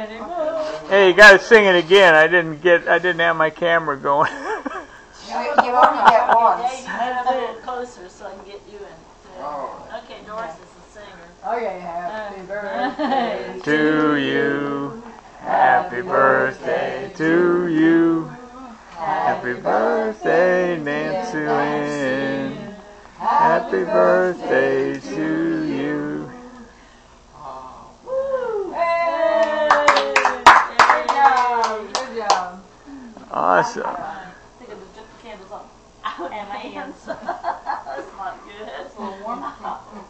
Hey, you gotta sing it again. I didn't have my camera going. You only get once. Yeah, you have a little closer so I can get you in. Oh. Okay, Doris is the singer. Okay, happy birthday To you. Happy birthday to you. Happy birthday, Nancy Lynn. Happy birthday to you. Good job. Awesome. I think I just took the candles off. And my hands. That's not good. It's a little warm.